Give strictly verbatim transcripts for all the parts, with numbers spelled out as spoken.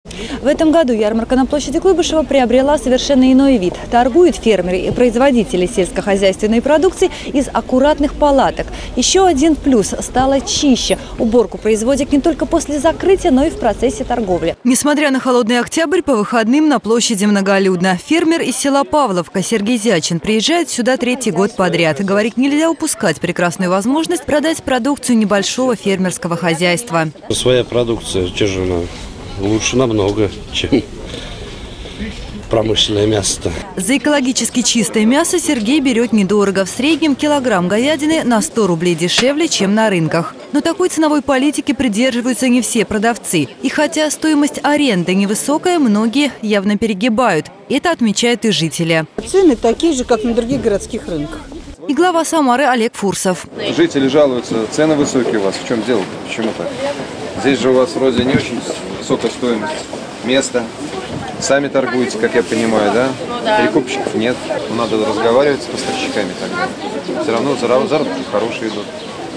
В этом году ярмарка на площади Куйбышева приобрела совершенно иной вид. Торгуют фермеры и производители сельскохозяйственной продукции из аккуратных палаток. Еще один плюс – стало чище. Уборку производят не только после закрытия, но и в процессе торговли. Несмотря на холодный октябрь, по выходным на площади многолюдно. Фермер из села Павловка Сергей Зячин приезжает сюда третий год подряд. Говорит, нельзя упускать прекрасную возможность продать продукцию небольшого фермерского хозяйства. Своя продукция, что же она? Лучше намного, чем промышленное мясо. За экологически чистое мясо Сергей берет недорого. В среднем килограмм говядины на сто рублей дешевле, чем на рынках. Но такой ценовой политики придерживаются не все продавцы. И хотя стоимость аренды невысокая, многие явно перегибают. Это отмечают и жители. Цены такие же, как на других городских рынках. И глава Самары Олег Фурсов. Жители жалуются, цены высокие у вас. В чем дело? Почему так? Здесь же у вас вроде не очень высокая стоимость места. Сами торгуете, как я понимаю, да? Перекупщиков нет. Надо разговаривать с поставщиками тогда. Все равно заработки хорошие идут.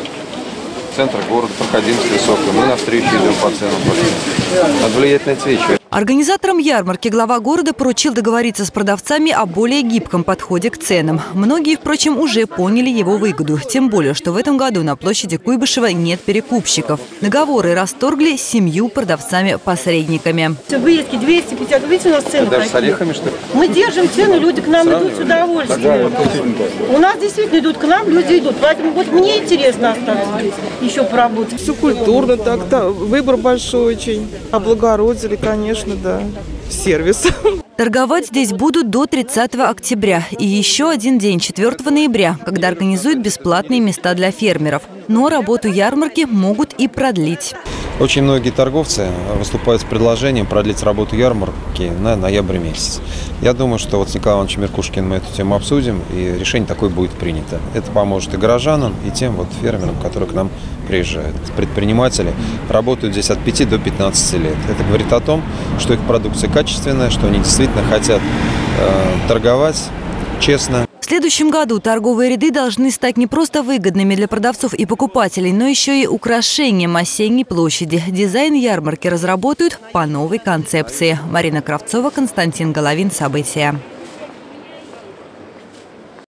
Центр города, проходимость высокая. Мы навстречу идем по ценам. Надо влиять на эти вещи. Организаторам ярмарки глава города поручил договориться с продавцами о более гибком подходе к ценам. Многие, впрочем, уже поняли его выгоду. Тем более, что в этом году на площади Куйбышева нет перекупщиков. Договоры расторгли с семью продавцами-посредниками. Выездки двести пятьдесят, видите, у нас цены Даже такие. с орехами, что ли? Мы держим цены, люди к нам идут с удовольствием. У нас действительно идут к нам, люди идут. Поэтому вот мне интересно остаться здесь, еще поработать. Все культурно так-то, выбор большой очень. Облагородили, конечно, да. Сервис. Торговать здесь будут до тридцатого октября. И еще один день, четвёртого ноября, когда организуют бесплатные места для фермеров. Но работу ярмарки могут и продлить. Очень многие торговцы выступают с предложением продлить работу ярмарки на ноябрь месяц. Я думаю, что вот с Николаем Ивановичем Меркушкиным мы эту тему обсудим, и решение такое будет принято. Это поможет и горожанам, и тем вот фермерам, которые к нам приезжают. Предприниматели работают здесь от пяти до пятнадцати лет. Это говорит о том, что их продукция качественная, что они действительно хотят э, торговать честно. В следующем году торговые ряды должны стать не просто выгодными для продавцов и покупателей, но еще и украшением осенней площади. Дизайн ярмарки разработают по новой концепции. Марина Кравцова, Константин Головин. События.